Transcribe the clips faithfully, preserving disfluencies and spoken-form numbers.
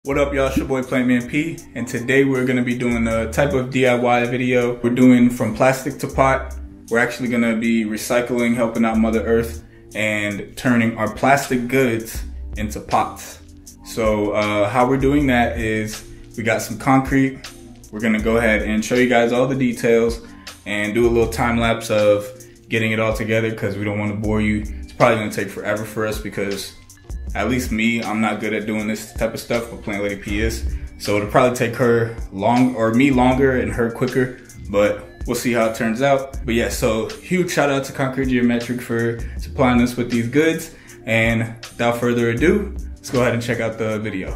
What up, y'all? It's your boy Plantman P, and today we're going to be doing a type of D I Y video. We're doing from plastic to pot. We're actually going to be recycling, helping out Mother Earth, and turning our plastic goods into pots. So uh, how we're doing that is we got some concrete. We're going to go ahead and show you guys all the details and do a little time lapse of getting it all together because we don't want to bore you. It's probably going to take forever for us because at least me, I'm not good at doing this type of stuff, but Plant Lady P is. So it'll probably take her long, or me longer and her quicker, but we'll see how it turns out. But yeah, so huge shout out to Concrete Geometric for supplying us with these goods. And without further ado, let's go ahead and check out the video.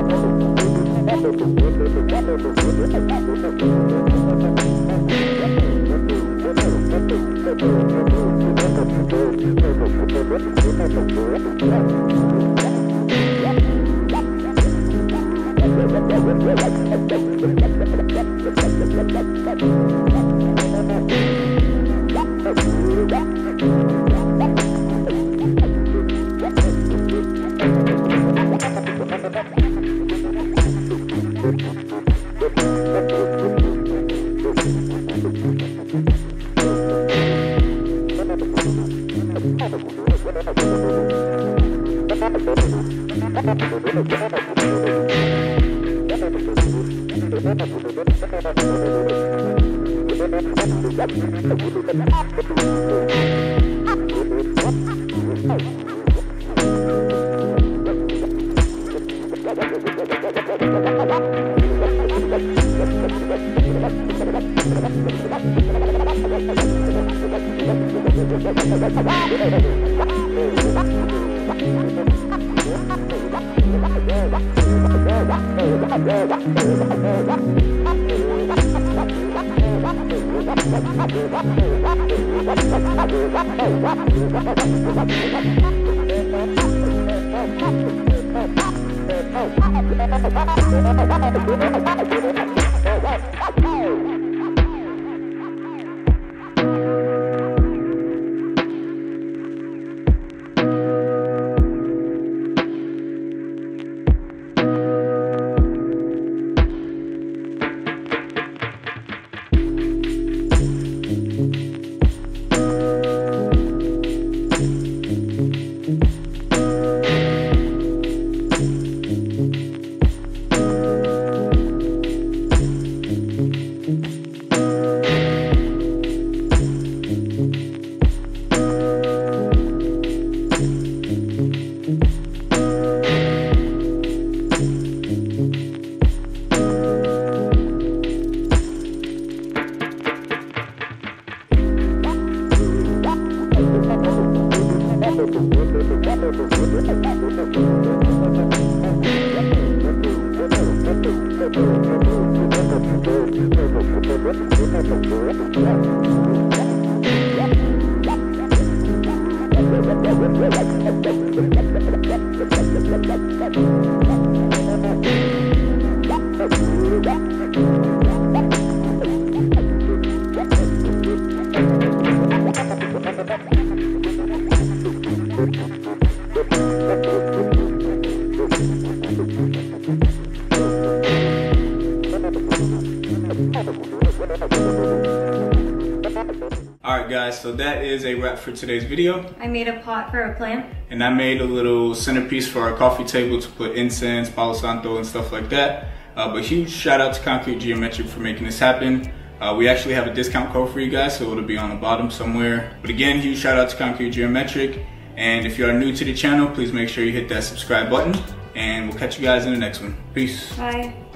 Alright guys, so that is a wrap for today's video. I made a pot for a plant. And I made a little centerpiece for our coffee table to put incense, Palo Santo, and stuff like that. Uh, but huge shout out to Concrete Geometric for making this happen. Uh, we actually have a discount code for you guys, so it'll be on the bottom somewhere. But again, huge shout out to Concrete Geometric. And if you are new to the channel, please make sure you hit that subscribe button. And we'll catch you guys in the next one. Peace. Bye.